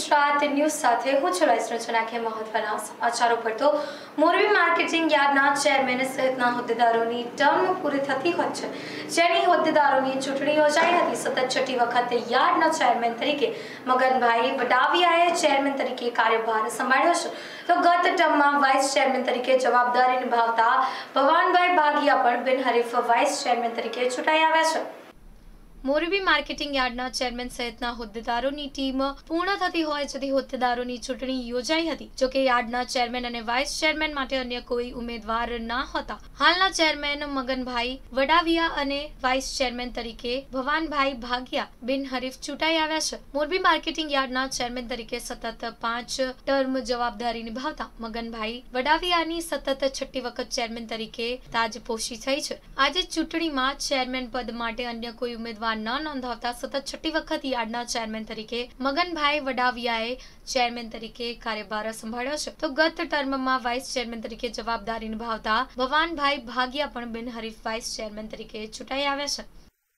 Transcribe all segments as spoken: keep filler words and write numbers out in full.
Gujarat news સાથે હું છું રચના કે મહત્વના સમાચારો પર તો મોરબી માર્કેટિંગ યાર્ડના ચેરમેન સહિતના હોદ્દેદારોની ટર્મ પૂરી થતી હોય છે, જેની હોદ્દેદારોની ચૂંટણી યોજાઈ હતી. સતત છઠ્ઠી વખત યાર્ડના ચેરમેન તરીકે મગનભાઈ વડાવિયાએ ચેરમેન તરીકે કાર્યભાર સંભાળ્યો છે, તો ગત ટર્મમાં વાઇસ ચેરમેન તરીકે જવાબદારી નિભાવતા ભવાનભાઈ ભાગિયા પણ બિનહરીફ વાઇસ ચેરમેન તરીકે ચૂંટાઈ આવ્યા છે. મોરબી માર્કેટિંગ યાર્ડના ચેરમેન સહિતના હોદ્દેદારોની ટીમ પૂર્ણ થતી હોય જેથી હોદ્દેદારોની ચૂંટણી યોજાઈ હતી. જોકે યાર્ડના ચેરમેન અને વાઇસ ચેરમેન માટે અન્ય કોઈ ઉમેદવાર ના હતા. હાલના ચેરમેન મગનભાઈ વડાવિયા અને વાઇસ ચેરમેન તરીકે ભવાનભાઈ ભાગિયા બિનહરીફ ચૂંટાઈ આવ્યા છે. મોરબી માર્કેટિંગ યાર્ડના ચેરમેન તરીકે સતત પાંચ ટર્મ જવાબદારી નિભાવતા મગનભાઈ વડાવિયાની સતત છઠ્ઠી વખત ચેરમેન તરીકે તાજપોશી થઈ છે. આજે ચૂંટણીમાં ચેરમેન પદ માટે અન્ય કોઈ ઉમેદવાર ન નોંધાવતા સતત છઠ્ઠી વખત યાર્ડના ચેરમેન તરીકે મગનભાઈ વડાવિયાએ ચેરમેન તરીકે કાર્યભાર સંભાળ્યો છે, તો ગત ટર્મમાં વાઇસ ચેરમેન તરીકે જવાબદારી નિભાવતા ભવાનભાઈ ભાગિયા પણ બિનહરીફ વાઇસ ચેરમેન તરીકે ચૂંટાઈ આવ્યા છે.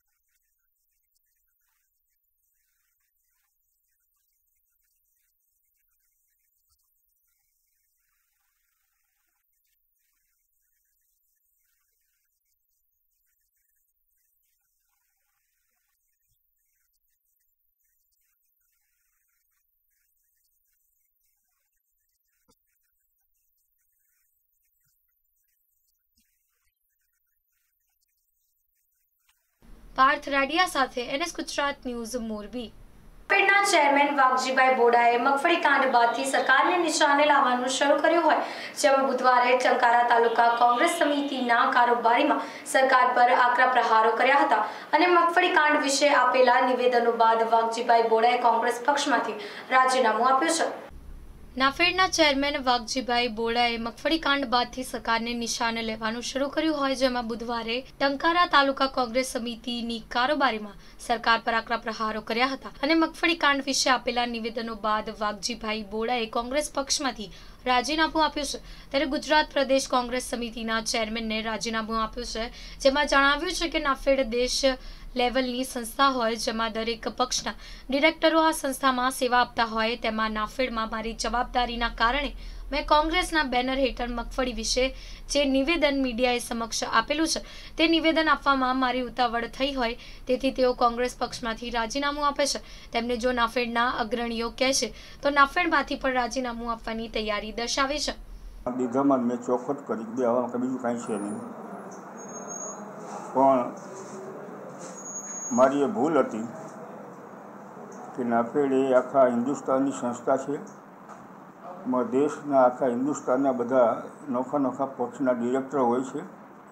પાર્થ રાડિયા સાથે એનએસ ગુજરાત ન્યૂઝ મોરબી. નાફેડના ચેરમેન વાઘજીભાઈ બોડાએ મગફળી કાંડ બાદથી સરકારને નિશાને લાવવાનું શરૂ કર્યું હોય, જેમાં બુધવારે ટંકારા તાલુકા કોંગ્રેસ સમિતિના કારોબારીમાં સરકાર પર આકરા પ્રહારો કર્યા હતા અને મગફળી કાંડ વિશે આપેલા નિવેદનો બાદ વાઘજીભાઈ બોડાએ કોંગ્રેસ પક્ષમાંથી રાજીનામું આપ્યું છે. નાફેડના ચેરમેન વાઘજીભાઈ બોડાએ મગફળી કાંડ બાદથી સરકારને નિશાને લેવાનું શરૂ કર્યું હોય, જેમાં બુધવારે ટંકારા તાલુકા કોંગ્રેસ સમિતિની કારોબારીમાં સરકાર પર આકરા પ્રહારો કર્યા હતા અને મગફળી કાંડ વિશે આપેલા નિવેદનો બાદ વાઘજીભાઈ બોડાએ કોંગ્રેસ પક્ષમાંથી રાજીનામું આપ્યું છે. ત્યારે ગુજરાત પ્રદેશ કોંગ્રેસ સમિતિના ચેરમેનને રાજીનામું આપ્યું છે, જેમાં જણાવ્યું છે કે નાફેડ દેશ લેવલની સંસ્થા હોય જેમાં દરેક પક્ષના ડિરેક્ટરો આ સંસ્થામાં સેવા આપતા હોય, તેમાં નાફેડમાં મારી જવાબદારીના કારણે મેં કોંગ્રેસના બેનર હેઠળ મગફળી વિશે જે નિવેદન મીડિયાએ સમક્ષ આપેલું છે તે નિવેદન આપવામાં મારી ઉતાવળ થઈ હોય, તેથી તેઓ કોંગ્રેસ પક્ષમાંથી રાજીનામું આપે છે. તેમને જો નાફેડના અગ્રણીઓ કહેશે તો નાફેડમાંથી પણ રાજીનામું આપવાની તૈયારી દર્શાવે છે. દીધામાં મેં ચોખવટ કરી બે આવા બીજું કાંઈ છે નહીં, પણ મારી એ ભૂલ હતી કે નાફેડ એ આખા હિન્દુસ્તાનની સંસ્થા છે. દેશના આખા હિન્દુસ્તાનના બધા નોખા નોખા પક્ષના ડિરેક્ટર હોય છે.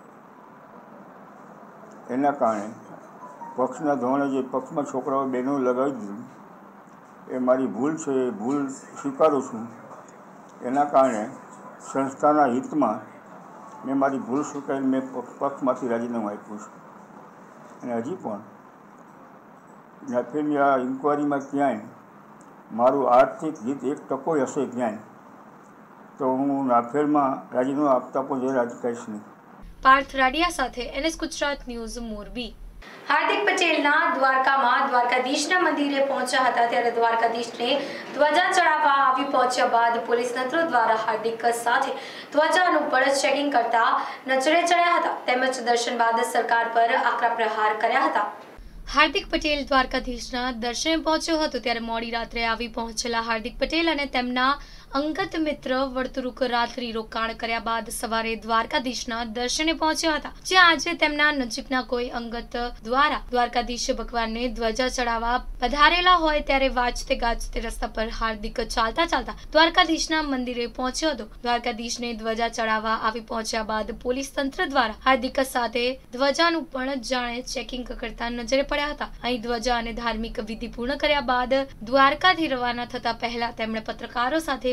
એના કારણે પક્ષના ધોરણે જે પક્ષમાં છોકરાઓ બહેનો લગાવી દીધું એ મારી ભૂલ છે, એ ભૂલ સ્વીકારું છું. એના કારણે સંસ્થાના હિતમાં મેં મારી ભૂલ સ્વીકારીને મેં પક્ષમાંથી રાજીનામું આપ્યું છે. અને હજી પણ નાફેડની આ ઇન્કવાયરીમાં ક્યાંય મારું આર્થિક હિત એક ટકો હશે ક્યાંય તો હું નાફેડમાં રાજીનામું આપતા પણ જે રાજી કહીશ નહીં. પાર્થ રાડિયા સાથે એનએસ ગુજરાત ન્યૂઝ મોરબી. હાર્દિક પટેલના દ્વારકામાં દ્વારકાધીશના મંદિરે પહોંચ્યા હતા, ત્યારે દ્વારકાધીશને ધ્વજા ચડાવવા આવી પહોંચ્યા બાદ પોલીસ તંત્ર દ્વારા હાર્દિક સાથે ધ્વજાનું પણ ચેકિંગ કરતા નજરે ચડ્યા હતા, તેમજ દર્શન બાદ સરકાર પર આકરા પ્રહાર કર્યા હતા. હાર્દિક પટેલ દ્વારકાધીશના દર્શને પહોંચ્યો હતો, ત્યારે મોડી રાત્રે આવી પહોંચેલા હાર્દિક પટેલ અને તેમના અંગત મિત્ર વર્તુરુક રાત્રિ રોકાણ કર્યા બાદ સવારે દ્વારકાધીશના દર્શને પહોંચ્યા હતા, જ્યાં આજે તેમના નજીકના કોઈ અંગત દ્વારા દ્વારકાધીશ ભગવાનને ધ્વજા ચડાવવા પધારેલા હોય, ત્યારે વાજતે ગાજતે રસ્તા પર હાર્દિક ચાલતા ચાલતા દ્વારકાધીશના મંદિરે પહોંચ્યો હતો. દ્વારકાધીશને ધ્વજા ચડાવવા આવી પહોંચ્યા બાદ પોલીસ તંત્ર દ્વારા હાર્દિક સાથે ધ્વજાનું પણ જાણે ચેકિંગ કરતા નજરે પડ્યા હતા. અહીં ધ્વજા અને ધાર્મિક વિધિ પૂર્ણ કર્યા બાદ દ્વારકાથી રવાના થતા પહેલા તેમણે પત્રકારો સાથે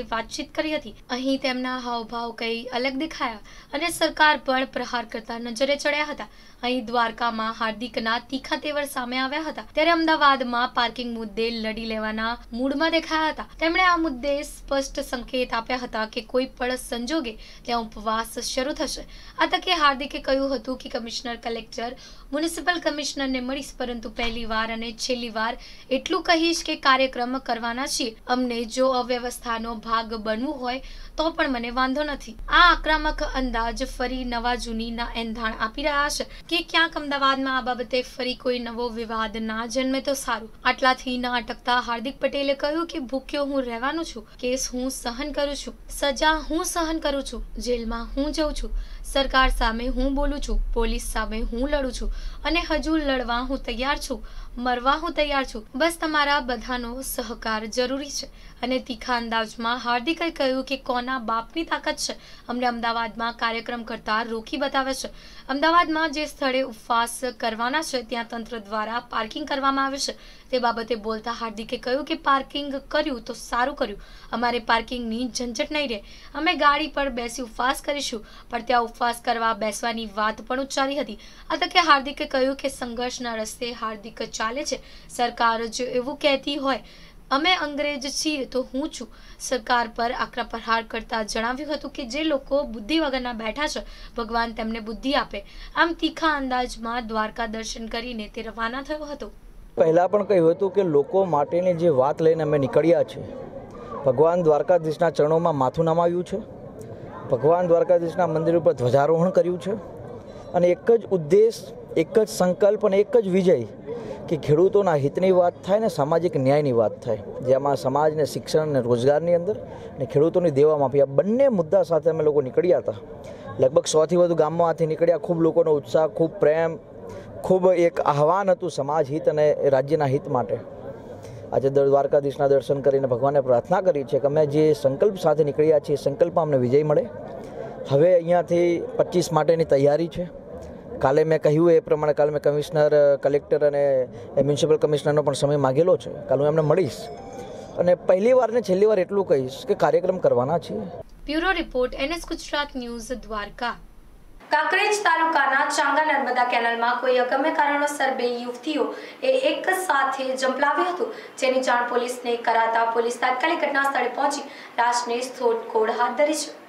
વાતચીત કરી હતી। અહીં તેમના હાવભાવ કંઈ અલગ દેખાયા અને સરકાર પર પ્રહાર કરતા નજરે ચડ્યા હતા। અહીં દ્વારકામાં હાર્દિકના તીખા તેવર સામે આવ્યા હતા, ત્યારે અમદાવાદમાં પાર્કિંગ મુદ્દે લડી લેવાના મૂડમાં દેખાયા હતા। તેમણે આ મુદ્દે સ્પષ્ટ સંકેત આપ્યા હતા કે કોઈ પણ સંજોગે ત્યાં ઉપવાસ શરૂ થશે। આ તકે હાર્દિકે કહ્યું હતું કે કમિશનર, કલેક્ટર, મ્યુનિસિપલ કમિશનરને મળીશ, પરંતુ પહેલી વાર અને છેલ્લી વાર એટલું કહીશ કે કાર્યક્રમ કરવાના છીએ। અમને જો અવ્યવસ્થાનો ભાગ બનવું હોય તો પણ મને વાંધો નથી। આ આક્રમક અંદાજ ફરી નવા જૂનીના એંધાણ આપી રહ્યા છે કે ક્યાંક અમદાવાદમાં આ બાબતે ફરી કોઈ નવો વિવાદ ના જન્મે તો સારું। આટલાથી ના અટકતા હાર્દિક પટેલે કહ્યું કે ભૂખ્યો હું રહેવાનું છું, કેસ હું સહન કરું છું, સજા હું સહન કરું છું, જેલમાં હું જઉં છું, સરકાર સામે હું બોલું છું, પોલીસ સામે હું લડું છું અને હજુ લડવા હું તૈયાર છું, મરવા હું તૈયાર છું। બસ તમારા બધાનો સહકાર જરૂરી છે। અને તીખા અંદાજમાં હાર્દિકે કહ્યું કે કોના બાપની તાકાત છે અમને અમદાવાદમાં કાર્યક્રમ કરતા રોકી બતાવે છે। અમદાવાદમાં જે સ્થળે ઉપવાસ કરવાના છે ત્યાં તંત્ર દ્વારા પાર્કિંગ કરવામાં આવે છે। તે બાબતે બોલતા હાર્દિકે કહ્યું કે પાર્કિંગ કર્યું તો સારું કર્યું, અમારે પાર્કિંગની ઝંઝટ નહીં રહે, અમે ગાડી પર બેસી ઉપવાસ કરીશું, પણ ત્યાં ઉપવાસ કરવા બેસવાની વાત પણ ઉચ્ચારી હતી। આ તકે હાર્દિકે કહ્યું કે સંઘર્ષના રસ્તે હાર્દિક ચાલે છે। સરકાર જો એવું કહેતી હોય અમે અંગ્રેજ છીએ તો હું છું। સરકાર પર આકરા પ્રહાર કરતા જણાવ્યું હતું કે જે લોકો બુદ્ધિ વગરના બેઠા છે ભગવાન તેમને બુદ્ધિ આપે। આમ તીખા અંદાજમાં દ્વારકા દર્શન કરીને તે રવાના થયો હતો। પહેલા પણ કહ્યું હતું કે લોકો માટેની જે વાત લઈને અમે નીકળ્યા છે, ભગવાન દ્વારકાધીશના ચરણોમાં માથું નમાવ્યું છે, ભગવાન દ્વારકાધીશના મંદિર ઉપર ધ્વજારોહણ કર્યું છે અને એક જ ઉદ્દેશ, એક જ સંકલ્પ અને એક જ વિજય કે ખેડૂતોના હિતની વાત થાય ને સામાજિક ન્યાયની વાત થાય, જેમાં સમાજને શિક્ષણ અને રોજગારની અંદર ને ખેડૂતોની દેવા માફી, આ બંને મુદ્દા સાથે અમે લોકો નીકળ્યા હતા। લગભગ સોથી વધુ ગામમાંથી નીકળ્યા। ખૂબ લોકોનો ઉત્સાહ, ખૂબ પ્રેમ, ખૂબ એક આહવાન હતું સમાજ હિત અને રાજ્યના હિત માટે। આજે દ્વારકાધીશના દર્શન કરીને ભગવાનને પ્રાર્થના કરી છે કે અમે જે સંકલ્પ સાથે નીકળ્યા છીએ સંકલ્પમાં અમને વિજય મળે। હવે અહીંયાથી પચીસ માટેની તૈયારી છે। કાલે મેં કહ્યું એ પ્રમાણે કાલે મેં કમિશનર, કલેક્ટર અને મ્યુનિસિપલ કમિશનરનો પણ સમય માગેલો છે। કાલે હું એમને મળીશ અને પહેલી વાર ને છેલ્લી વાર એટલું કહીશ કે કાર્યક્રમ કરવાના છીએ। Bureau report, NS Gujarat news, Dwarka. Kankrej તાલુકાના ચાંગા નર્મદા કેનાલમાં કોઈ અગમ્ય કારણોસર બે યુવતીઓ એ એક સાથે ઝંપલાવ્યું હતું, જેની જાણ પોલીસને કરાતા પોલીસ તાત્કાલિક ઘટના સ્થળે પહોંચી લાશની શોધખોળ હાથ ધરી છે।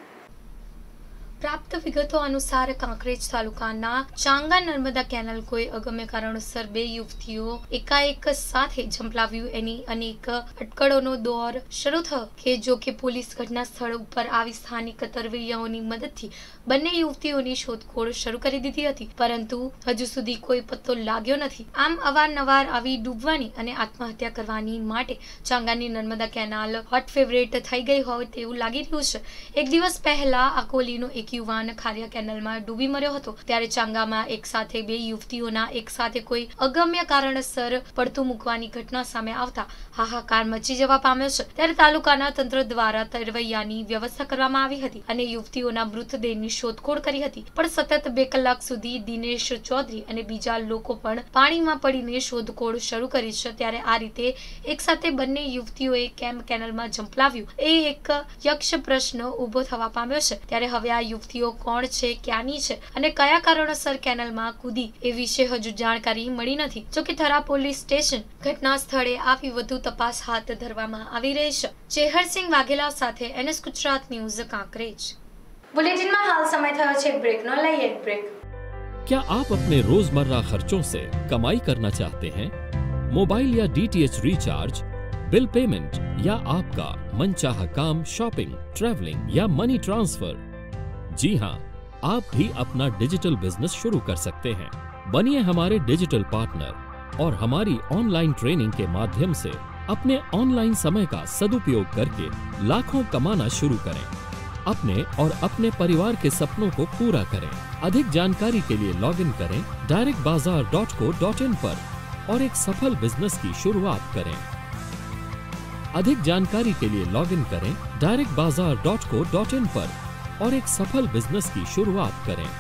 પ્રાપ્ત વિગતો અનુસાર કાંકરેજ તાલુકાના ચાંગા નર્મદા કેનાલ કોઈ અગમ્ય કારણોસર બે યુવતીઓ એકાએક સાથે ઝંપલાવ્યું એની અનેક અટકળોનો દોર શરૂ થયો કે જો કે પોલીસ ઘટના સ્થળ ઉપર આવી સ્થાનિક તરવૈયાઓની મદદથી બંને યુવતીઓની શોધખોળ શરૂ કરી દીધી હતી, પરંતુ હજુ સુધી કોઈ પત્તો લાગ્યો નથી। આમ અવારનવાર આવી ડૂબવાની અને આત્મહત્યા કરવાની માટે ચાંગાની નર્મદા કેનાલ હોટ ફેવરેટ થઈ ગઈ હોય તેવું લાગી રહ્યું છે। એક દિવસ પહેલા અકોલીનો એક યુવાન ખારિયા કેનાલમાં ડૂબી મર્યો હતો, ત્યારે ચાંગામાં એક સાથે બે યુવતીઓના એક સાથે કોઈ અગમ્ય કારણસર પડતું મૂકવાની ઘટના સામે આવતા હાહાકાર મચી જવા પામ્યો છે। ત્યારે તાલુકાના તંત્ર દ્વારા તરવૈયાની વ્યવસ્થા કરવામાં આવી હતી અને યુવતીઓના મૃતદેહની શોધખોળ કરી હતી, પણ સતત બે કલાક સુધી દિનેશ ચૌધરી અને બીજા લોકો પણ પાણીમાં પડીને શોધખોળ શરૂ કરી છે। ત્યારે આ રીતે એક સાથે બંને યુવતીઓએ કેમ કેનાલમાં ઝંપલાવ્યું એ એક યક્ષ પ્રશ્ન ઉભો થવા પામ્યો છે। ત્યારે હવે આ યુવતીઓ કોણ છે, ક્યાંની છે અને કયા કારણોસર કેનાલમાં કૂદી એ વિશે હજુ જાણકારી મળી નથી। જો કે થરા પોલીસ સ્ટેશન ઘટના સ્થળે આવી વધુ તપાસ હાથ ધરવામાં આવી રહી છે। ચેહરસિંહ વાઘેલા સાથે NS Gujarat news, Kankrej. Bulletin में हाल समय थयो छे ब्रेक नो लइए एक ब्रेक। क्या आप अपने रोजमर्रा खर्चों से कमाई करना चाहते हैं? मोबाइल या डीटीएच रिचार्ज, बिल पेमेंट या आपका मनचाहा काम, शॉपिंग, ट्रैवलिंग या मनी ट्रांसफर? जी हाँ, आप भी अपना डिजिटल बिजनेस शुरू कर सकते हैं। बनिए हमारे डिजिटल पार्टनर और हमारी ऑनलाइन ट्रेनिंग के माध्यम से अपने ऑनलाइन समय का सदुपयोग करके लाखों कमाना शुरू करें। अपने और अपने परिवार के सपनों को पूरा करें। अधिक जानकारी के लिए लॉग इन करें डायरेक्ट बाजार डॉट को डॉट इन पर और एक सफल बिजनेस की शुरुआत करें। अधिक जानकारी के लिए लॉग इन करें डायरेक्ट बाजार डॉट को डॉट इन पर और एक सफल बिजनेस की शुरुआत करें।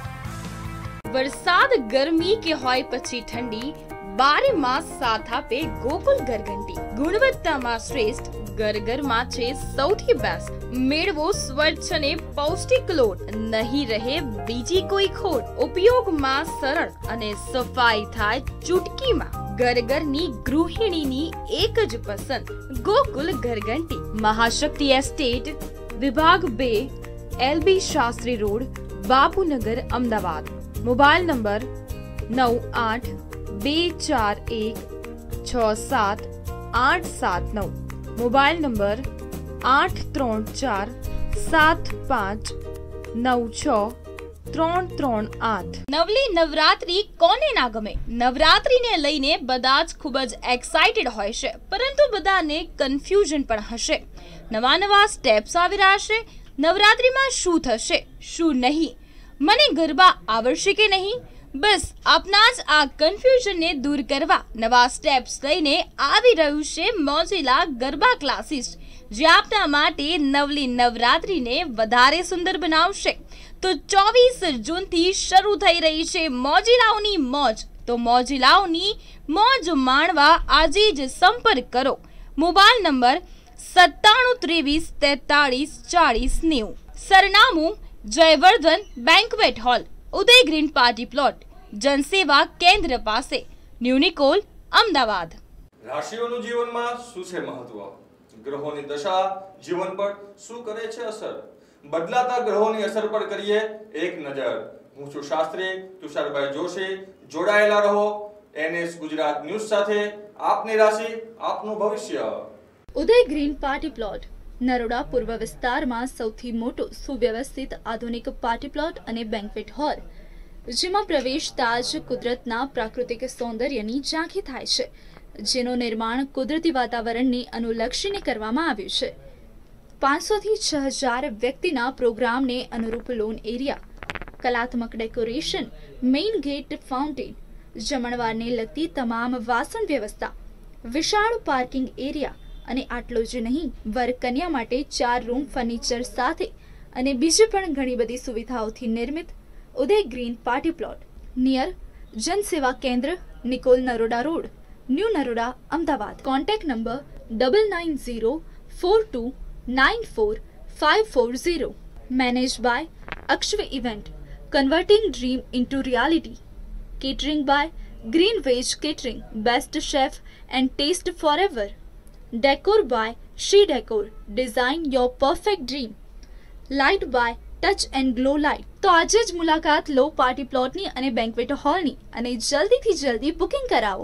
वरसाद गर्मी के होय पछी ठंडी, बारे मास साथ आपे गोकुल घरघंटी, गुणवत्ता में श्रेष्ठ ઘર ઘરમાં છે સૌથી બેસ્ટ. મેળવો સ્વચ્છ અને પૌષ્ટિક લોટ, નહીં રહે બીજી કોઈ ખોટ. ઉપયોગમાં સરળ અને સફાઈ થાય ચૂટકીમાં. ઘર ઘરની ગૃહિણીની એક જ પસંદ, ગોકુલ ઘરઘંટી. મહાશક્તિ એસ્ટેટ, વિભાગ બે, LB Shastri road, Bapunagar, Ahmedabad. Mobile number નવ આઠ બે ચાર એક છ સાત આઠ સાત નવ. મોબાઈલ નંબર આઠ ત્રણ ચાર સાત પાંચ નવ છ ત્રણ ત્રણ આઠ. નવલી નવરાત્રી કોને ના ગમે? નવરાત્રીને લઈને બધા જ ખૂબ જ એક્સાઇટેડ હોય છે, પરંતુ બધાને કન્ફ્યુઝન પણ હશે. નવા નવા સ્ટેપ્સ આવી રહ્યા છે. નવરાત્રીમાં શું થશે, શું નહીં, મને ગરબા આવડશે કે નહીં? બસ આપના જ આ કન્ફ્યુઝનને દૂર કરવા નવા સ્ટેપ્સ લઈને આવી રહ્યું છે મોજીલા ગરબા ક્લાસીસ, જે આપના માટે નવલી નવરાત્રીને વધારે સુંદર બનાવશે. તો ચોવીસ જૂનથી શરૂ થઈ રહી છે મોજીલાઓની મોજ. તો મોજીલાઓની મોજ માણવા આજે જ સંપર્ક કરો. મોબાઈલ નંબર સત્તાણું ત્રેવીસ તેતાળીસ ચાળીસ નેવું. સરનામું Jayvardhan banquet hall, Uday green party plot, Jan Seva Kendra પાસે, ન્યુનિકોલ, અમદાવાદ. રાશિઓનું જીવનમાં શું છે મહત્વ? ગ્રહોની દશા જીવન પર શું કરે છે અસર? બદલાતા ગ્રહોની અસર પર કરીએ એક નજર. હું છું શાસ્ત્રી તુષારભાઈ જોશી. જોડાયેલા રહો એનએસ ગુજરાત ન્યૂઝ સાથે. આપની રાશિ, આપનું ભવિષ્ય. Uday green party plot Naroda પૂર્વ વિસ્તારમાં સૌથી મોટો સુવ્યવસ્થિત આધુનિક પાર્ટી પ્લોટ અને બેન્ક્વેટ હોલ, જેમાં પ્રવેશતા જ કુદરતના પ્રાકૃતિક સૌંદર્યની ઝાંખી થાય છે, જેનું નિર્માણ કુદરતી વાતાવરણને અનુલક્ષીને કરવામાં આવ્યું છે. પાંચસો થી છ હજાર વ્યક્તિના પ્રોગ્રામને અનુરૂપ લોન એરિયા, કલાત્મક ડેકોરેશન, મેઇન ગેટ, ફાઉન્ટેન, જમણવારને લગતી તમામ વાસણ વ્યવસ્થા, વિશાળ પાર્કિંગ એરિયા અને આટલો જ નહીં, વર કન્યા માટે ચાર રૂમ ફર્નિચર સાથે અને બીજી પણ ઘણી બધી સુવિધાઓથી નિર્મિત Uday green party plot near Jansewa Kendra, Nikol, Naroda road, new Naroda, Ahmedabad. Contact number double nine zero four two nine four five four zero. Manage by Akshav event, converting dream into reality. Catering by green veg catering, best chef and taste forever. Decor by She Decor, design your perfect dream. Light by Touch and Glow Light. તો આજે જ મુલાકાત લો party પ્લોટની અને banquet હોલની અને જલ્દીથી જલ્દી booking કરાવો.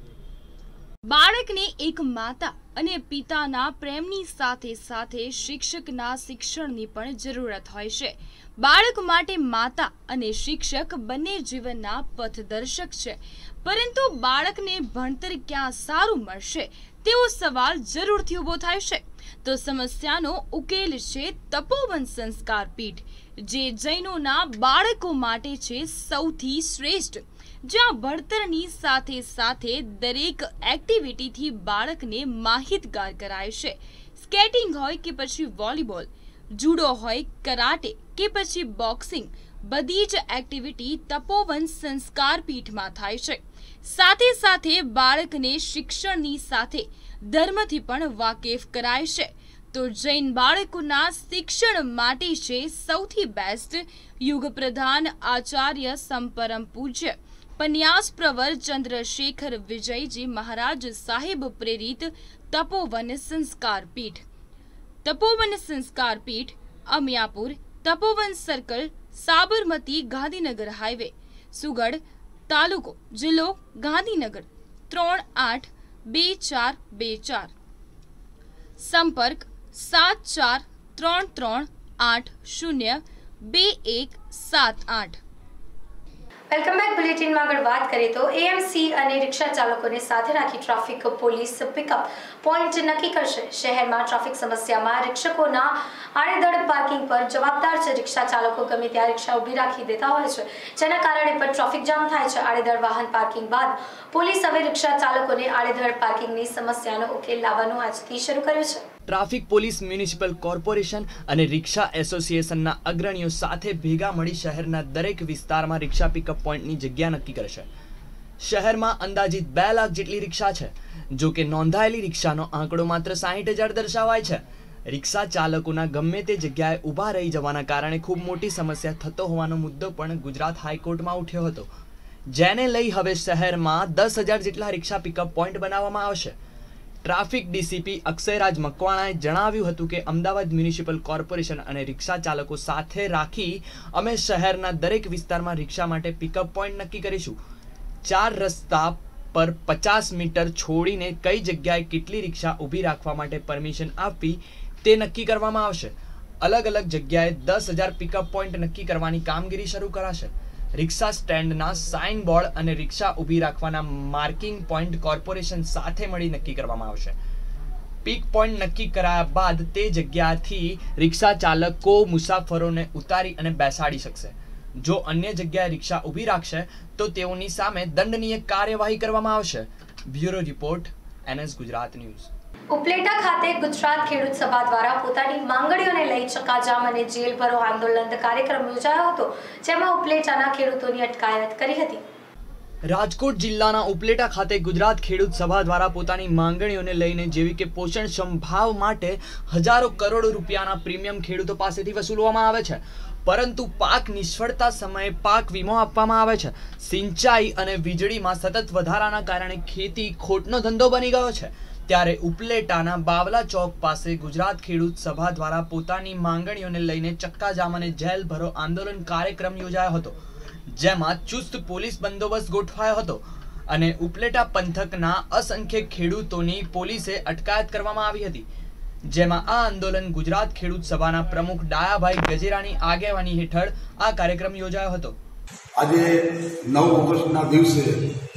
બાળકને એક માતા અને પિતાના પ્રેમની સાથે સાથે શિક્ષકના શિક્ષણની પણ જરૂરત હોય છે. બાળક માટે માતા અને શિક્ષક બંને જીવનના પથદર્શક છે, પરંતુ બાળકને ભણતર ક્યાં સારું મળશે તેવો સવાલ જરૂરથી ઊભો થાય છે. તો સમસ્યાનો ઉકેલ છે તપોવન સંસ્કાર પીઠ, જે જૈનોના બાળકો માટે છે સૌથી શ્રેષ્ઠ, જ્યાં ભણતરની સાથે સાથે દરેક એક્ટિવિટીથી બાળકને માહિતગાર કરાય છે. સ્કેટિંગ હોય કે પછી વોલીબોલ, જુડો હોય, કરાટે કે પછી બોક્સિંગ, બધી જ એક્ટિવિટી તપોવન સંસ્કાર પીઠમાં થાય છે. સાથે સાથે બાળકને શિક્ષણની સાથે ધર્મથી પણ વાકેફ કરાય છે. તો જૈન બાળકોના શિક્ષણ માટે છે સૌથી બેસ્ટ યુગ પ્રધાન આચાર્ય સંપરમ પૂજ્ય પન્યાસ પ્રવર ચંદ્રશેખર વિજયજી મહારાજ સાહેબ પ્રેરિત તપોવન સંસ્કાર પીઠ. તપોવન સંસ્કાર પીઠ, અમિયાપુર, તપોવન સર્કલ, સાબરમતી, ગાંધીનગર હાઈવે, સુગડ, તાલુકો, જિલ્લો ગાંધીનગર, ત્રણ આઠ બે ચાર બે ચાર. સંપર્ક સાત ચાર ત્રણ ત્રણ આઠ શૂન્ય બે એક સાત આઠ. Welcome back. બુલેટિનમાં આગળ વાત કરીએ તો એએમસી અને રિક્ષા ચાલકોને સાથે રાખી ટ્રાફિક પોલીસ પિકઅપ પોઈન્ટ નક્કી કરશે. શહેરમાં ટ્રાફિક સમસ્યામાં રિક્ષકોના આડેધડ પાર્કિંગ પર જવાબદાર છે. રિક્ષા ચાલકો ગમે ત્યાં રિક્ષા ઊભી રાખી દેતા હોય છે, જેના કારણે પણ ટ્રાફિક જામ થાય છે. આડેધડ વાહન પાર્કિંગ બાદ પોલીસ હવે રિક્ષા ચાલકોને આડેધડ પાર્કિંગની સમસ્યાનો ઉકેલ લાવવાનું આજથી શરૂ કર્યું છે. ટ્રાફિક પોલીસ, મ્યુનિસિપલ કોર્પોરેશન અને રિક્ષા એસોસિએશનના અગ્રણીઓ સાથે ભેગા મળી શહેરના દરેક વિસ્તારમાં રિક્ષા પિકઅપ પોઈન્ટની જગ્યા નક્કી કરશે. શહેરમાં અંદાજિત બે લાખ જેટલી રિક્ષા છે, જો કે નોંધાયેલી રિક્ષાનો આંકડો માત્ર સાહીઠ હજાર દર્શાવાય છે. રિક્ષા ચાલકોના ગમે તે જગ્યાએ ઊભા રહી જવાના કારણે ખૂબ મોટી સમસ્યા થતો હોવાનો મુદ્દો પણ ગુજરાત હાઈકોર્ટમાં ઉઠ્યો હતો, જેને લઈ હવે શહેરમાં દસ હજાર જેટલા રિક્ષા પિકઅપ પોઈન્ટ બનાવવામાં આવશે. ટ્રાફિક ડીસીપી અક્ષયરાજ મકવાણાએ જણાવ્યું હતું કે અમદાવાદ મ્યુનિસિપલ કોર્પોરેશન અને રિક્ષા ચાલકો સાથે રાખી અમે શહેરના દરેક વિસ્તારમાં રિક્ષા માટે પિકઅપ પોઈન્ટ નક્કી કરીશું. ચાર રસ્તા પર પચાસ મીટર છોડીને કઈ જગ્યાએ કેટલી રિક્ષા ઊભી રાખવા માટે પરમિશન આપવી તે નક્કી કરવામાં આવશે. અલગ અલગ જગ્યાએ દસ હજાર પિકઅપ પોઈન્ટ નક્કી કરવાની કામગીરી શરૂ કરાશે. રિક્ષા સ્ટેન્ડના સાઇન બોર્ડ અને રિક્ષા ઊભી રાખવાના માર્કિંગ પોઈન્ટ કોર્પોરેશન સાથે મળી નક્કી કરવામાં આવશે. પીક પોઈન્ટ નક્કી કરાયા બાદ તે જગ્યાથી રિક્ષા ચાલકો મુસાફરોને ઉતારી અને બેસાડી શકશે. જો અન્ય જગ્યાએ રિક્ષા ઊભી રાખશે તો તેઓની સામે દંડનીય કાર્યવાહી કરવામાં આવશે. Bureau report, NS Gujarat news. Upleta ખાતે ગુજરાત ખેડૂત સભા દ્વારા પોતાની માંગણીઓને લઈ ચક્કાજામ અને જેલ ભરો આંદોલન કાર્યક્રમ યોજાયો હતો, જેમાં ઉપલેટાના ખેડૂતોની અટકાયત કરી હતી. રાજકોટ જિલ્લાના ઉપલેટા ખાતે ગુજરાત ખેડૂત સભા દ્વારા પોતાની માંગણીઓને લઈને જેવી કે પોષણક્ષમ ભાવ માટે હજારો કરોડ રૂપિયાના પ્રીમિયમ ખેડૂતો પાસેથી વસૂલવામાં આવે છે, પરંતુ પાક નિષ્ફળતા સમયે પાક વીમો આપવામાં આવે છે. સિંચાઈ અને વીજળીમાં સતત વધારાના કારણે ખેતી ખોટનો ધંધો બની ગયો છે. ત્યારે ઉપલેટાના બાવલા ચોક પાસે ગુજરાત ખેડૂત સભા દ્વારા પોતાની માંગણીઓને લઈને ચક્કાજામ અને જેલ ભરો આંદોલન કાર્યક્રમ યોજાયો હતો, જેમાં ચુસ્ત પોલીસ બંદોબસ્ત ગોઠવાયો હતો અને ઉપલેટા પંથકના અસંખ્ય ખેડૂતોની પોલીસે અટકાયત કરવામાં આવી હતી. જેમાં આ આંદોલન ગુજરાત ખેડૂત સભાના પ્રમુખ ડાયાભાઈ ગજેરાની આગેવાની હેઠળ આ કાર્યક્રમ યોજાયો હતો. આજે નવ ઓગસ્ટના દિવસે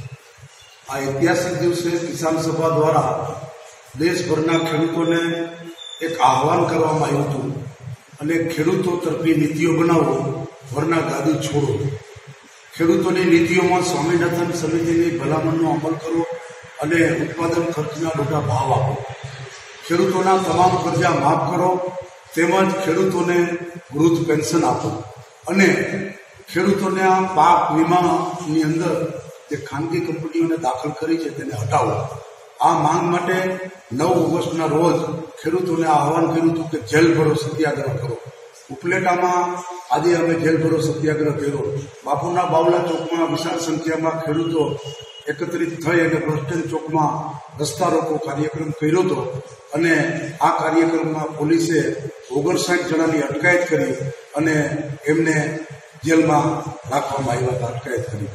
આ ઐતિહાસિક દિવસે કિસાન સભા દ્વારા દેશભરના ખેડૂતોને એક આહવાન કરવામાં આવ્યું હતું અને ખેડૂતો તરફી નીતિઓ બનાવો, વરના ગાદી છોડો. ખેડૂતોની નીતિઓમાં સ્વામિનાથન સમિતિની ભલામણનો અમલ કરો અને ઉત્પાદન ખર્ચના મોટા ભાવ આપો. ખેડૂતોના તમામ કરજા માફ કરો તેમજ ખેડૂતોને વૃદ્ધ પેન્શન આપો અને ખેડૂતોને આ પાક વીમાની અંદર જે ખાનગી કંપનીઓને દાખલ કરી છે તેને હટાવો. આ માંગ માટે નવ ઓગસ્ટના રોજ ખેડૂતોને આહવાન કર્યું હતું કે જેલ ભરો સત્યાગ્રહ કરો. ઉપલેટામાં આજે અમે જેલ ભરો સત્યાગ્રહ કર્યો. બાપુના બાવલા ચોકમાં વિશાળ સંખ્યામાં ખેડૂતો એકત્રિત થઈ અને બસ સ્ટેન્ડ ચોકમાં રસ્તા રોકો કાર્યક્રમ કર્યો હતો અને આ કાર્યક્રમમાં પોલીસે ઓગણસાઠ જણાની અટકાયત કરી અને એમને જેલમાં રાખવામાં આવ્યા હતા, અટકાયત કરી.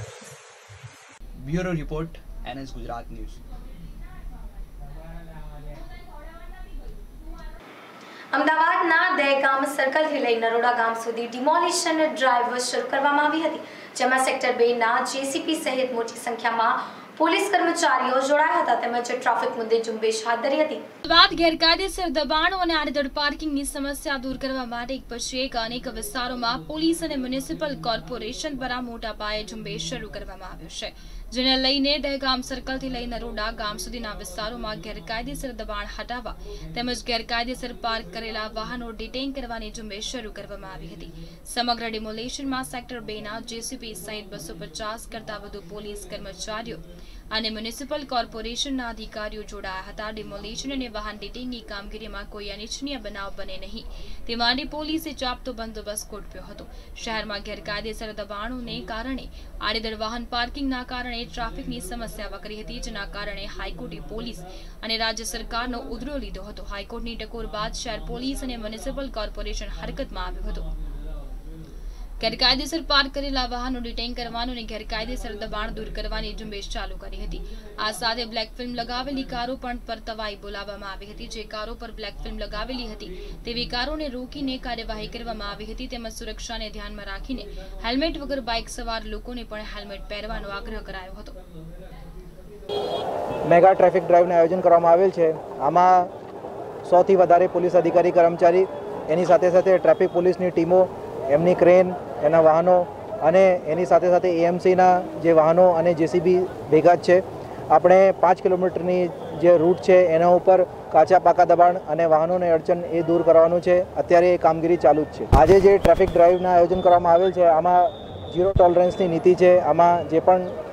Bureau report, NS Gujarat news. અમદાવાદના દહેગામ સર્કલથી લઈ નરોડા ગામ સુધી ડિમોલિશન ડ્રાઈવ શરૂ કરવામાં આવી હતી, જેમાં સેક્ટર બે ના જેસીપી સહિત મોટી સંખ્યામાં પોલીસ કર્મચારીઓ જોડાયા હતા તેમજ ટ્રાફિક મુદ્દે ઝુંબેશ હાથ ધરી હતી. વાત ગેરકાયદેસર દબાણો અને આડેધડ પાર્કિંગની સમસ્યા દૂર કરવા માટે એક પછી એક અનેક વિસ્તારોમાં પોલીસ અને મ્યુનિસિપલ કોર્પોરેશન દ્વારા મોટા પાયે ઝુંબેશ શરૂ કરવામાં આવ્યો છે, જેને લઈને દહેગામ સર્કલથી લઈ નરોડા ગામ સુધીના વિસ્તારોમાં ગેરકાયદેસર દબાણ હટાવવા તેમજ ગેરકાયદેસર પાર્ક કરેલા વાહનો ડિટેઇન કરવાની ઝુંબેશ શરૂ કરવામાં આવી હતી. સમગ્ર ડિમોલેશનમાં સેક્ટર બે ના જેસીપી સહિત બસો પચાસ કરતા વધુ પોલીસ કર્મચારીઓ અને મ્યુનિસિપલ કોર્પોરેશનના અધિકારીઓ જોડાયા હતા. ડિમોલેશન અને વાહન ડિટેઇનની કામગીરીમાં કોઈ અનિચ્છનીય બનાવ બને નહીં તે માટે પોલીસે ચાપતો બંદોબસ્ત ગોઠવ્યો હતો. શહેરમાં ગેરકાયદેસર દબાણોને કારણે આડેધડ વાહન પાર્કિંગના કારણે ટ્રાફિકની સમસ્યા વકરી હતી, જેના કારણે હાઈકોર્ટે પોલીસ અને રાજ્ય સરકારનો ઉધડો લીધો હતો. હાઈકોર્ટની ટકોર બાદ શહેર પોલીસ અને મ્યુનિસિપલ કોર્પોરેશન હરકતમાં આવ્યું હતું. ગેરકાયદેસર પાર્ક કરેલા વાહનો ડિટેઇન કરવાનું અને ગેરકાયદેસર દબાણ દૂર કરવાની ઝુંબેશ ચાલુ કરી હતી. આ સાથે બ્લેક ફિલ્મ લગાવેલી કારો પણ પરતવાઈ બોલાવવામાં આવી હતી. જે કારો પર બ્લેક ફિલ્મ લગાવેલી હતી તેવી કારોને રોકીને કાર્યવાહી કરવામાં આવી હતી. તેમજ સુરક્ષાને ધ્યાનમાં રાખીને હેલ્મેટ વગર બાઇક સવાર લોકોને પણ હેલ્મેટ પહેરવાનો આગ્રહ કરાયો હતો. મેગા ટ્રાફિક ડ્રાઈવનું આયોજન કરવામાં આવેલ છે. આમાં સૌથી વધારે પોલીસ અધિકારી કર્મચારી, એની સાથે સાથે ટ્રાફિક પોલીસની ટીમો, એમની ક્રેન, એના વાહનો અને એની સાથે સાથે એએમસીના જે વાહનો અને જેસીબી ભેગા જ છે. આપણે પાંચ કિલોમીટરની જે રૂટ છે એના ઉપર કાચા પાકા દબાણ અને વાહનોને અડચણ એ દૂર કરવાનું છે. અત્યારે એ કામગીરી ચાલુ જ છે. આજે જે ટ્રાફિક ડ્રાઈવના આયોજન કરવામાં આવેલ છે આમાં ઝીરો ટોલરન્સની નીતિ છે. આમાં જે પણ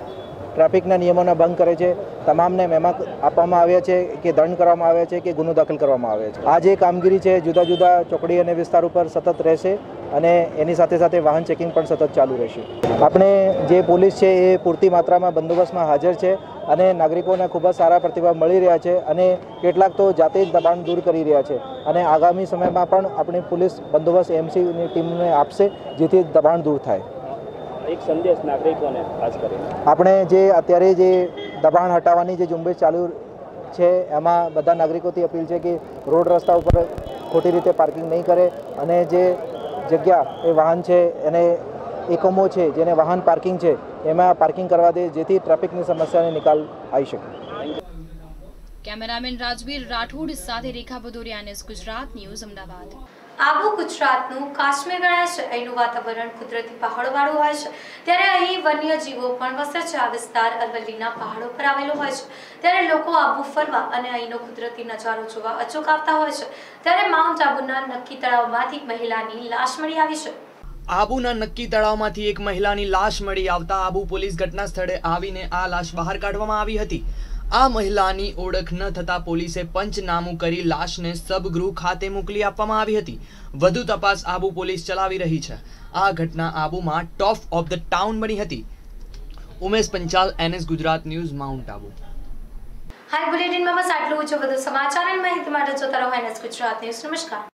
ટ્રાફિકના નિયમોના ભંગ કરે છે તમામને મેમા આપવામાં આવ્યા છે કે દંડ કરવામાં આવ્યા છે કે ગુનો દાખલ કરવામાં આવ્યા છે. આ જે કામગીરી છે જુદા જુદા ચોકડી અને વિસ્તાર ઉપર સતત રહેશે અને એની સાથે સાથે વાહન ચેકિંગ પણ સતત ચાલુ રહેશે. આપણે જે પોલીસ છે એ પૂરતી માત્રામાં બંદોબસ્તમાં હાજર છે અને નાગરિકોને ખૂબ જ સારા પ્રતિભાવ મળી રહ્યા છે અને કેટલાક તો જાતે જ દબાણ દૂર કરી રહ્યા છે અને આગામી સમયમાં પણ આપણી પોલીસ બંદોબસ્ત એમસીની ટીમને આપશે જેથી દબાણ દૂર થાય. એક સંદેશ નાગરિકોને ખાસ કરીને આપણે જે અત્યારે જે દબાણ હટાવવાની જે ઝુંબેશ ચાલુ છે એમાં બધા નાગરિકોથી અપીલ છે કે રોડ રસ્તા ઉપર ખોટી રીતે પાર્કિંગ નહીં કરે અને જે જગ્યા એ વાહન છે એને એકમો છે જેને વાહન પાર્કિંગ છે એમાં પાર્કિંગ કરવા દે જેથી ટ્રાફિકની સમસ્યાને નિકાલ આવી શકે. કેમેરામેન રાજવીર રાઠોડ સાથે રેખા ભદોરિયા, ગુજરાત ન્યૂઝ, અમદાવાદ. આબુ ગુજરાતનું કાશ્મીર ગણાય છે. અહીંનું વાતાવરણ કુદરતી પહાડોવાળું હોય છે ત્યારે અહીં વન્ય જીવો પણ વસે છે. આ વિસ્તાર અરવલ્લીના પહાડો પર આવેલો હોય છે ત્યારે લોકો આબુ ફરવા અને અહીંનો કુદરતી નજારો જોવા અચૂક આવતા હોય છે ત્યારે માઉન્ટ આબુના નક્કી તળાવમાંથી મહિલાની લાશ મળી આવી છે. આબુના નક્કી તળાવમાંથી એક મહિલાની લાશ મળી આવતા આબુ પોલીસ ઘટના સ્થળે આવીને આ લાશ બહાર કાઢવામાં આવી હતી. આ મહિલાની ઓળખ ન થતા પોલીસે પંચનામું કરી લાશને સબગૃહ ખાતે મોકલી આપવામાં આવી હતી. વધુ તપાસ આબુ પોલીસ ચલાવી રહી છે. આ ઘટના આબુમાં ટોપ ઓફ ધ ટાઉન બની હતી. Umesh Panchal, NS Gujarat news, mount Abu. હાઈ બુલેટિનમાં બસ આટલું જ. વધુ સમાચાર અને માહિતી માટે જોતા રહો એનએસ ગુજરાત ન્યૂઝ. નમસ્કાર.